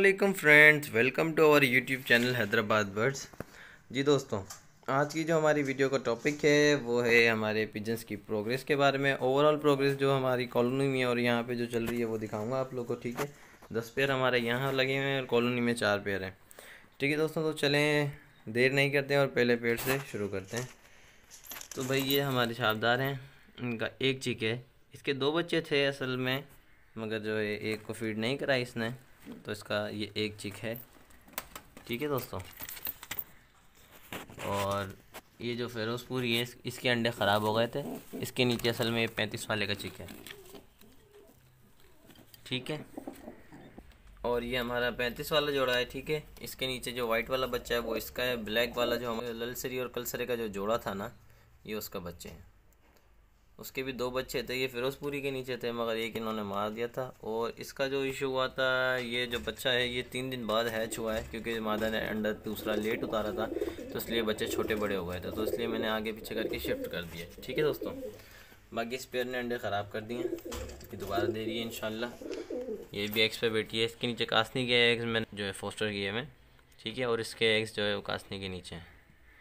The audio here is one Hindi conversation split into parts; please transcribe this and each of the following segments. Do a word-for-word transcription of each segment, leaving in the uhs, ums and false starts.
अस्सलामुअलैकुम friends, welcome to our YouTube channel Hyderabad birds. जी दोस्तों, आज की जो हमारी वीडियो का टॉपिक है वो है हमारे पिजन्स की प्रोग्रेस के बारे में। ओवरऑल प्रोग्रेस जो हमारी कॉलोनी में और यहाँ पे जो चल रही है वो दिखाऊंगा आप लोगों को। ठीक है, दस पेयर हमारे यहाँ लगे हुए हैं और कॉलोनी में चार पेयर हैं। ठीक है दोस्तों, तो चलें देर नहीं करते हैं और पहले पेड़ से शुरू करते हैं। तो भाई ये हमारे शाबदार हैं, इनका एक चिक है। इसके दो बच्चे थे असल में, मगर जो है एक को फीड नहीं कराई इसने, तो इसका ये एक चिक है। ठीक है दोस्तों, और ये जो फ़िरोज़पुरी है इसके अंडे ख़राब हो गए थे। इसके नीचे असल में ये पैंतीस वाले का चिक है। ठीक है, और ये हमारा पैंतीस वाला जोड़ा है। ठीक है, इसके नीचे जो वाइट वाला बच्चा है वो इसका है। ब्लैक वाला जो हमारे ललसरी और कलसरे का जो जोड़ा था ना, ये उसका बच्चे हैं। उसके भी दो बच्चे थे, ये फ़िरोज़पुरी के नीचे थे मगर एक इन्होंने मार दिया था। और इसका जो इशू हुआ था, ये जो बच्चा है ये तीन दिन बाद हैच हुआ है, क्योंकि मादा ने अंडा दूसरा लेट उतारा था, तो इसलिए बच्चे छोटे बड़े हो गए थे, तो इसलिए मैंने आगे पीछे करके शिफ्ट कर दिया। ठीक है दोस्तों, बाकी इस पेयर ने अंडे ख़राब कर दिए, ये दोबारा दे रही है इंशाल्लाह। ये भी एग्स पे बैठी है। इसके नीचे कासनी के एग्स मैंने जो है फोस्टर किए हैं। ठीक है, और इसके एग्स जो है वो कासनी के नीचे हैं।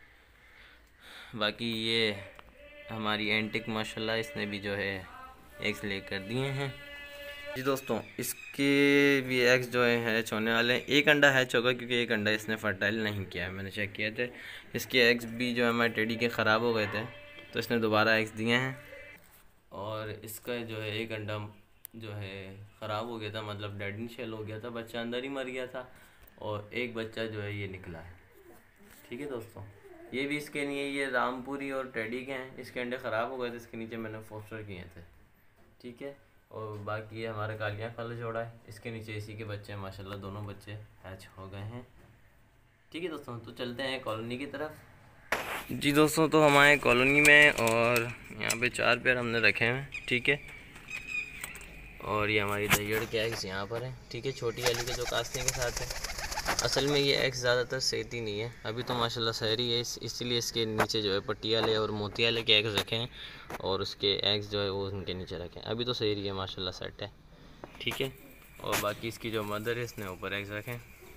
बाकी ये हमारी एंटिक माशाल्लाह, इसने भी जो है एग्स ले कर दिए हैं। जी दोस्तों, इसके भी एग्स जो है हैच होने वाले हैं। एक अंडा हैच होगा क्योंकि एक अंडा इसने फर्टाइल नहीं किया है, मैंने चेक किया थे। इसके एग्स भी जो है हमारे टेडी के ख़राब हो गए थे, तो इसने दोबारा एग्स दिए हैं। और इसका जो है एक अंडा जो है ख़राब हो गया था, मतलब डेड इन शेल हो गया था, बच्चा अंदर ही मर गया था, और एक बच्चा जो है ये निकला है। ठीक है दोस्तों, ये भी इसके लिए ये रामपुरी और टेडी के हैं। इसके अंडे ख़राब हो गए थे, इसके नीचे मैंने फोस्टर किए थे। ठीक है, और बाकी ये हमारा कालिया वाला जोड़ा है, इसके नीचे इसी के बच्चे हैं। माशाल्लाह दोनों बच्चे हैच हो गए हैं। ठीक है दोस्तों, तो चलते हैं कॉलोनी की तरफ। जी दोस्तों, तो हमारे कॉलोनी में और यहाँ पे चार पेयर हमने रखे हैं। ठीक है, और ये हमारी दहियड़ के एग्स यहाँ पर हैं। ठीक है, छोटी वाली के जो कास्ते के साथ है। असल में ये एग्स ज़्यादातर सेहती नहीं है, अभी तो माशाल्लाह सहरी है, इस इसलिए इसके नीचे जो है पट्टी वाले और मोती वाले के एग्स रखे हैं, और उसके एग्स जो है वो उनके नीचे रखे हैं। अभी तो सहरी है, माशाल्लाह सेट है। ठीक है, और बाकी इसकी जो मदर है इसने ऊपर एग्स रखे हैं।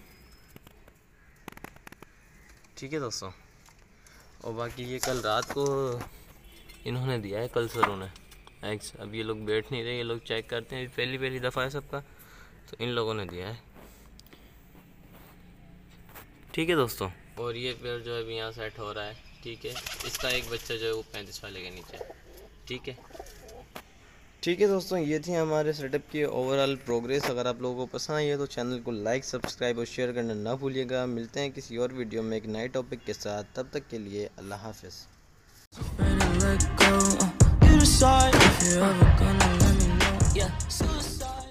ठीक है दोस्तों, और बाकी ये कल रात को इन्होंने दिया है, कल सरों ने एग्स। अब ये लोग बैठ नहीं रहे, ये लोग चेक करते हैं, पहली पहली दफ़ा है सबका, तो इन लोगों ने दिया है। ठीक है दोस्तों, और ये पेड़ जो है अभी यहाँ सेट हो रहा है। ठीक है, इसका एक बच्चा जो है वो पैंतीस वाले के नीचे। ठीक है ठीक है दोस्तों, ये थी हमारे सेटअप की ओवरऑल प्रोग्रेस। अगर आप लोगों को पसंद आई है तो चैनल को लाइक, सब्सक्राइब और शेयर करना ना भूलिएगा। मिलते हैं किसी और वीडियो में एक नए टॉपिक के साथ, तब तक के लिए अल्लाह हाफिज़।